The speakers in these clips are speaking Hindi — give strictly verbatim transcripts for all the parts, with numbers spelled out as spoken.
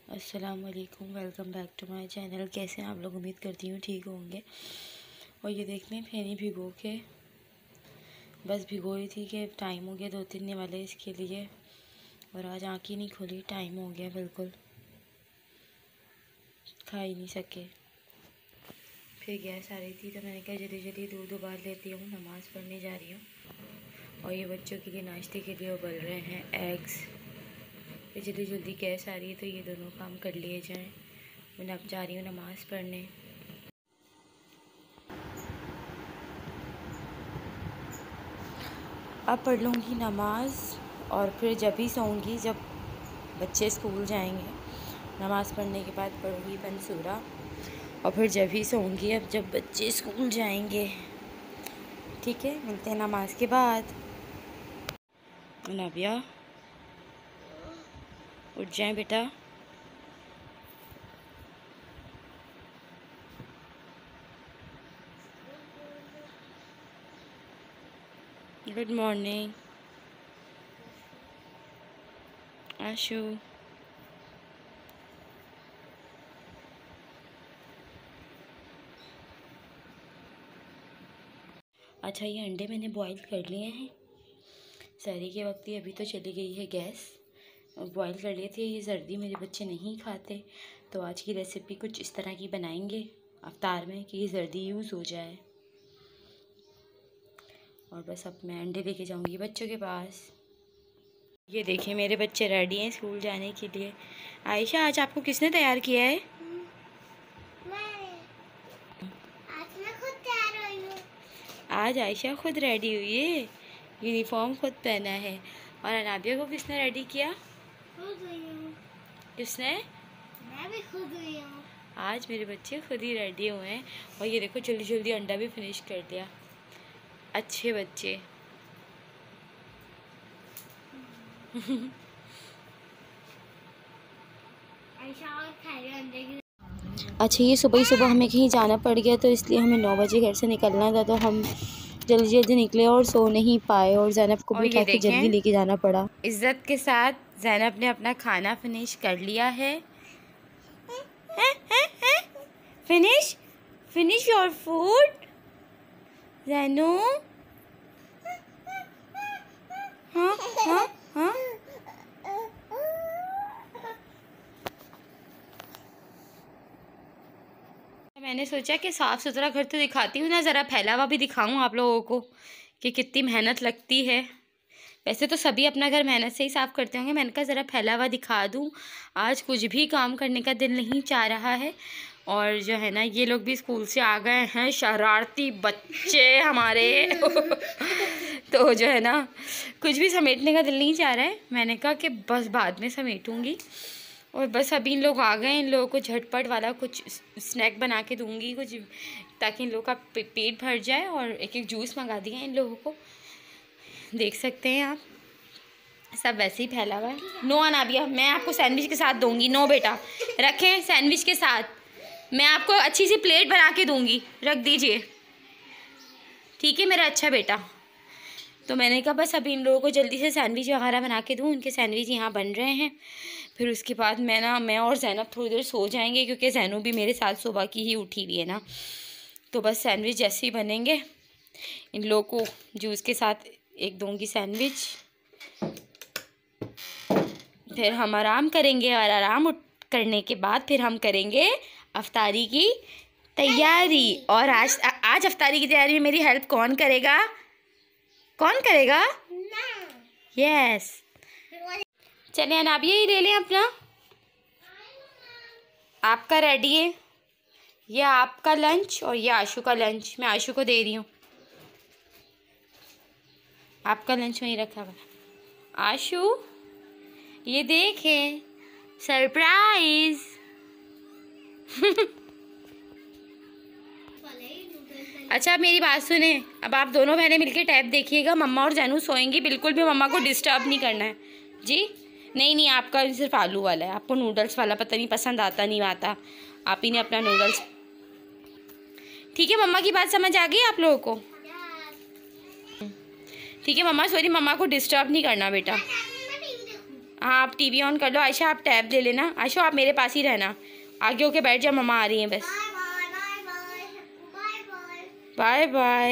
अस्सलाम वालेकुम, welcome back to my channel. कैसे हैं आप लोग? उम्मीद करती हूँ ठीक होंगे। और ये देख लें फेनी भिगो के बस भिगोई थी कि टाइम हो गया, दो तीन वाले इसके लिए। और आज आँख ही नहीं खुली, टाइम हो गया, बिल्कुल खा ही नहीं सके। फिर गैस आ रही थी तो मैंने कहा जल्दी जल्दी दूध उबाल लेती हूँ, नमाज़ पढ़ने जा रही हूँ। और ये बच्चों के लिए नाश्ते के लिए उबल रहे हैं एग्स। फिर जल्दी जल्दी गैस आ रही है तो ये दोनों काम कर लिए जाएं। मैं अब जा रही हूँ नमाज़ पढ़ने। अब पढ़ लूँगी नमाज़ और फिर जब भी सोऊंगी जब बच्चे स्कूल जाएंगे। नमाज़ पढ़ने के बाद पढ़ूँगी पंसूरा और फिर जब भी सोऊंगी अब जब बच्चे स्कूल जाएंगे। ठीक है, मिलते हैं नमाज के बाद। नाबिया उठ जाएं बेटा। Good morning Ashu. अच्छा, ये अंडे मैंने बॉईल कर लिए हैं सहरी के वक्त ही। अभी तो चली गई है गैस। बॉईल कर लिए थे। ये सर्दी मेरे बच्चे नहीं खाते तो आज की रेसिपी कुछ इस तरह की बनाएंगे अफ्तार में कि ये सर्दी यूज़ हो जाए। और बस अब मैं अंडे लेके जाऊंगी बच्चों के पास। ये देखिए मेरे बच्चे रेडी हैं स्कूल जाने के लिए। आयशा, आज आपको किसने तैयार किया है? आज मैं खुद तैयार हुई हूँ। आज आयशा खुद रेडी हुई है, यूनिफॉर्म खुद पहना है। और अनाबिया को किसने रेडी किया? खुद हुई हूँ। किसने? मैं भी खुद हुई हूँ। आज मेरे बच्चे खुद ही रेडी हुए हैं। और ये देखो जल्दी जल्दी अंडा भी फिनिश कर दिया। अच्छे बच्चे। आयशा और खैर अंडे की। अच्छा, ये सुबह ही सुबह हमें कहीं जाना पड़ गया तो इसलिए हमें नौ बजे घर से निकलना था तो हम जल्दी जल्दी निकले और सो नहीं पाए। और ज़ैनब को भी उठा के जल्दी लेके जाना पड़ा। इज़्ज़त के साथ ज़ैनब ने अपना खाना फिनिश कर लिया है। है, है, है? Finish finish your food Zainu. हाँ हाँ हाँ। मैंने सोचा कि साफ़ सुथरा घर तो दिखाती हूँ ना, ज़रा फैला हुआ भी दिखाऊँ आप लोगों को कि कितनी मेहनत लगती है। वैसे तो सभी अपना घर मेहनत से ही साफ़ करते होंगे, मैंने कहा ज़रा फैला हुआ दिखा दूँ। आज कुछ भी काम करने का दिल नहीं चाह रहा है। और जो है ना, ये लोग भी स्कूल से आ गए हैं, शरारती बच्चे हमारे। तो जो है ना, कुछ भी समेटने का दिल नहीं चाह रहा है। मैंने कहा कि बस बाद में समेटूँगी। और बस अभी इन लोग आ गए, इन लोगों को झटपट वाला कुछ स्नैक बना के दूँगी कुछ, ताकि इन लोगों का पेट भर जाए। और एक एक जूस मंगा दिया इन लोगों को, देख सकते हैं आप, सब वैसे ही फैला हुआ है। नो अनाबिया, मैं आपको सैंडविच के साथ दूँगी। नो बेटा, रखें सैंडविच के साथ। मैं आपको अच्छी सी प्लेट बना के दूँगी, रख दीजिए, ठीक है मेरा अच्छा बेटा। तो मैंने कहा बस अभी इन लोगों को जल्दी से सैंडविच वगैरह बना के दूँ। उनके सैंडविच यहाँ बन रहे हैं। फिर उसके बाद मैं ना मैं और ज़ैनब थोड़ी देर सो जाएंगे क्योंकि ज़ैनू भी मेरे साथ सुबह की ही उठी हुई है ना। तो बस सैंडविच जैसे ही बनेंगे इन लोगों को जूस के साथ एक दूँगी सैंडविच। फिर हम आराम करेंगे और आराम करने के बाद फिर हम करेंगे अफ्तारी की तैयारी। और आज आज अफ्तारी की तैयारी में मेरी हेल्प कौन करेगा? कौन करेगा? यस। चले अनाबिया, ही ले लें अपना, आपका रेडी है। ये आपका लंच और ये आशु का लंच। मैं आशु को दे रही हूँ, आपका लंच वहीं रखा हुआ। आशु ये देखें, सरप्राइज। अच्छा अब मेरी बात सुने, अब आप दोनों बहनें मिलके टैब देखिएगा। मम्मा और जानू सोएंगी, बिल्कुल भी मम्मा को डिस्टर्ब नहीं करना है जी। नहीं नहीं, आपका सिर्फ आलू वाला है, आपको नूडल्स वाला पता नहीं पसंद आता नहीं आता। आप ही ने अपना नूडल्स, ठीक है। मम्मा की बात समझ आ गई आप लोगों को? ठीक है मम्मा, सॉरी, मम्मा को डिस्टर्ब नहीं करना बेटा। हाँ आप टीवी ऑन कर लो। आयशा आप टैब ले लेना। आयशा आप मेरे पास ही रहना, आगे होके बैठ जा, मम्मा आ रही हैं बस। Bye bye.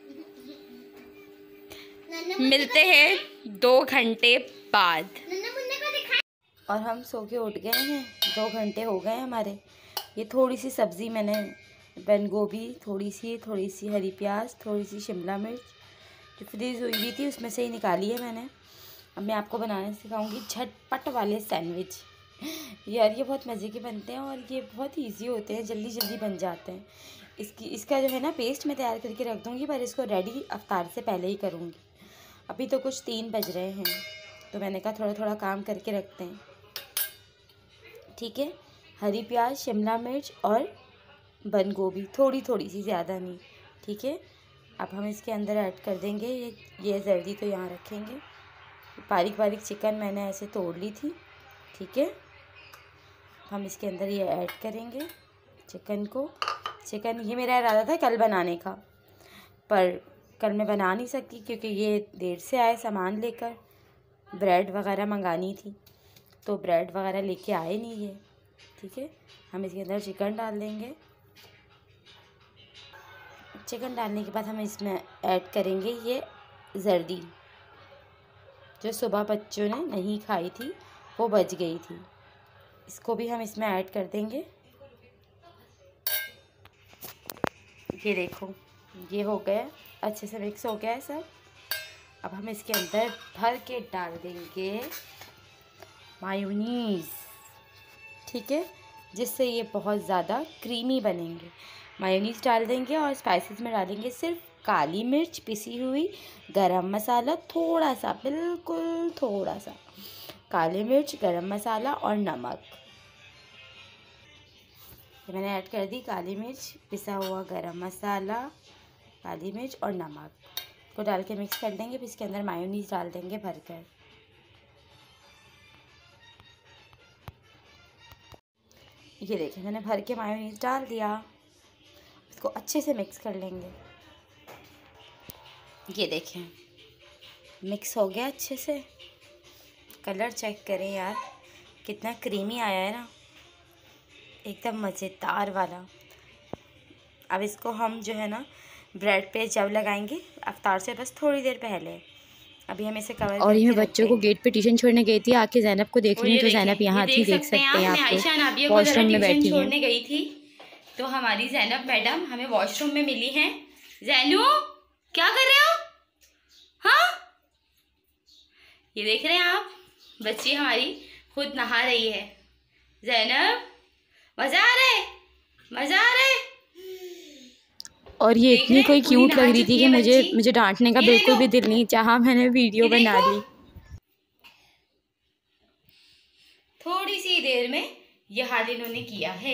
मिलते हैं दो घंटे बाद। और हम सो के उठ गए हैं, दो घंटे हो गए हमारे। ये थोड़ी सी सब्ज़ी मैंने बंद गोभी, थोड़ी सी थोड़ी सी हरी प्याज, थोड़ी सी शिमला मिर्च जो फ्रीज हुई हुई थी उसमें से ही निकाली है मैंने। अब मैं आपको बनाना सिखाऊंगी झटपट वाले सैंडविच। यार ये बहुत मज़े के बनते हैं और ये बहुत इजी होते हैं, जल्दी जल्दी बन जाते हैं। इसकी इसका जो है ना पेस्ट मैं तैयार करके रख दूँगी, पर इसको रेडी इफ्तार से पहले ही करूँगी। अभी तो कुछ तीन बज रहे हैं तो मैंने कहा थोड़ा थोड़ा काम करके रखते हैं। ठीक है, हरी प्याज, शिमला मिर्च और बंद गोभी, थोड़ी थोड़ी सी, ज़्यादा नहीं। ठीक है, अब हम इसके अंदर ऐड कर देंगे ये ये जर्दी तो यहाँ रखेंगे। बारीक बारीक चिकन मैंने ऐसे तोड़ ली थी। ठीक है, हम इसके अंदर ये ऐड करेंगे चिकन को। चिकन ये मेरा इरादा था कल बनाने का, पर कल मैं बना नहीं सकती क्योंकि ये देर से आए सामान लेकर। ब्रेड वगैरह मंगानी थी तो ब्रेड वगैरह लेके आए नहीं ये। ठीक है, हम इसके अंदर चिकन डाल देंगे। चिकन डालने के बाद हम इसमें ऐड करेंगे ये जर्दी जो सुबह बच्चों ने नहीं खाई थी, वो बच गई थी। इसको भी हम इसमें ऐड कर देंगे। ये देखो ये हो गया, अच्छे से मिक्स हो गया है सब। अब हम इसके अंदर भर के डाल देंगे मायोनीज़। ठीक है, जिससे ये बहुत ज़्यादा क्रीमी बनेंगे। मायोनीज़ डाल देंगे और स्पाइसेस में डालेंगे सिर्फ काली मिर्च पिसी हुई, गरम मसाला थोड़ा सा, बिल्कुल थोड़ा सा, काली मिर्च, गरम मसाला और नमक। ये मैंने ऐड कर दी काली मिर्च, पिसा हुआ गरम मसाला, काली मिर्च और नमक को डाल के मिक्स कर देंगे। फिर इसके अंदर मायोनीज़ डाल देंगे भरकर। ये देखिए मैंने भर के मायोनीज़ डाल दिया। इसको अच्छे से मिक्स कर लेंगे। ये देखें मिक्स हो गया अच्छे से। कलर चेक करें यार, कितना क्रीमी आया है ना, एकदम मज़ेदार वाला। अब इसको हम जो है ना ब्रेड पे जब लगाएंगे इफ्तार से बस थोड़ी देर पहले। अभी हम इसे कवर और ये मैं बच्चों को गेट पे ट्यूशन छोड़ने गई थी, आके ज़ैनब को देख रही हूँ, तो ज़ैनब यहाँ थी, देख सकते हैं आप, वॉशरूम में बैठी है। छोड़ने गई थी तो हमारी ज़ैनब मैडम हमें वॉशरूम में मिली हैं। ज़ैनू क्या कर रहे हो? हाँ ये देख रहे हैं आप, बच्ची हमारी खुद नहा रही है। ज़ैनब मज़ा आ रहा है, मज़ा आ रहा है। और ये इतनी कोई क्यूट लग रही थी कि मुझे मुझे डांटने का बिल्कुल भी दिल नहीं चाहा, मैंने वीडियो बना ली। थोड़ी सी देर में ये हाल इन्होंने किया है।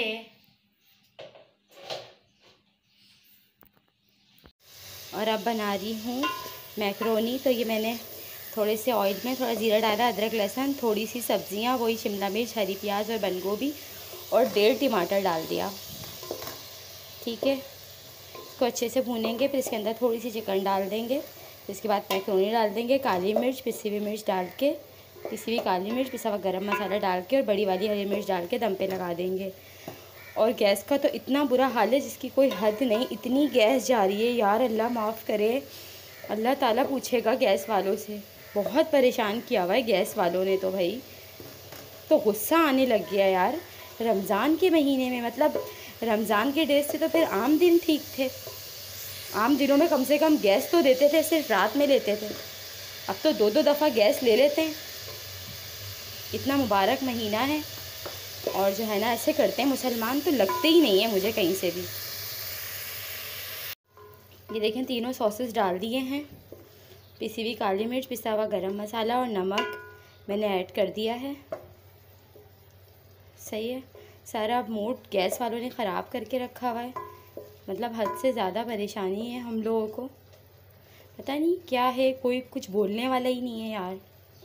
और अब बना रही हूँ मैक्रोनी। तो ये मैंने थोड़े से ऑयल में थोड़ा जीरा डाला, अदरक लहसुन, थोड़ी सी सब्जियाँ, वही शिमला मिर्च, हरी प्याज और बंद गोभी और डेढ़ टमाटर डाल दिया। ठीक है, इसको अच्छे से भूनेंगे। फिर इसके अंदर थोड़ी सी चिकन डाल देंगे। फिर इसके बाद मैक्रोनी डाल देंगे, काली मिर्च, पिसी हुई मिर्च डाल के, पिसी हुई काली मिर्च, पिसा हुआ गरम मसाला डाल के और बड़ी वाली हरी मिर्च डाल के दम पे लगा देंगे। और गैस का तो इतना बुरा हाल है जिसकी कोई हद नहीं, इतनी गैस जा रही है यार, अल्लाह माफ़ करे, अल्लाह ताला पूछेगा गैस वालों से। बहुत परेशान किया हुआ है गैस वालों ने तो भाई। तो गुस्सा आने लग गया यार, रमज़ान के महीने में, मतलब रमज़ान के डेज से तो फिर आम दिन ठीक थे। आम दिनों में कम से कम गैस तो देते थे, सिर्फ रात में लेते थे। अब तो दो दो दफ़ा गैस ले लेते हैं। इतना मुबारक महीना है और जो है ना ऐसे करते हैं मुसलमान, तो लगते ही नहीं है मुझे कहीं से भी। ये देखें तीनों सॉसेस डाल दिए हैं, पिसी हुई काली मिर्च, पिसा हुआ गरम मसाला और नमक मैंने ऐड कर दिया है। सही है, सारा मूड गैस वालों ने ख़राब करके रखा हुआ है, मतलब हद से ज़्यादा परेशानी है हम लोगों को। पता नहीं क्या है, कोई कुछ बोलने वाला ही नहीं है यार।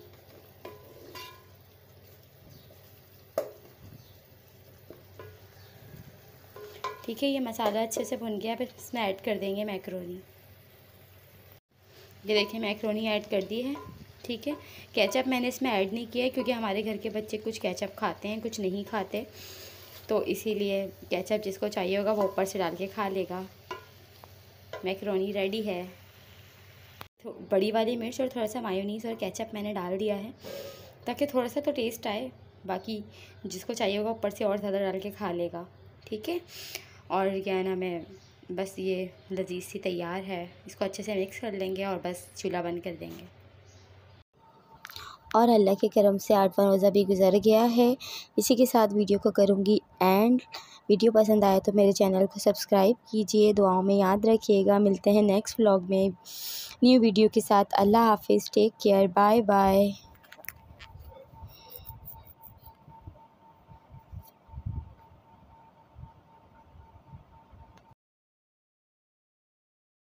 ठीक है, ये मसाला अच्छे से भुन गया, फिर इसमें ऐड कर देंगे मैक्रोनी। ये देखिए मैक्रोनी ऐड कर दी है। ठीक है। केचप मैंने इसमें ऐड नहीं किया है क्योंकि हमारे घर के बच्चे कुछ केचप खाते हैं, कुछ नहीं खाते, तो इसीलिए केचप जिसको चाहिए होगा वो ऊपर से डाल के खा लेगा। मैकरोनी रेडी है। तो बड़ी वाली मिर्च और थोड़ा सा मायोनीज़ और केचप मैंने डाल दिया है ताकि थोड़ा सा तो टेस्ट आए, बाकी जिसको चाहिए होगा ऊपर से और ज़्यादा डाल के खा लेगा। ठीक है। और क्या नाम है, बस ये लजीज सी तैयार है। इसको अच्छे से मिक्स कर लेंगे और बस चूल्हा बंद कर देंगे। और अल्लाह के करम से आठवां रोज़ा भी गुजर गया है। इसी के साथ वीडियो को करूँगी एंड। वीडियो पसंद आए तो मेरे चैनल को सब्सक्राइब कीजिए, दुआओं में याद रखिएगा। मिलते हैं नेक्स्ट व्लॉग में न्यू वीडियो के साथ। अल्लाह हाफिज़, टेक केयर, बाय बाय।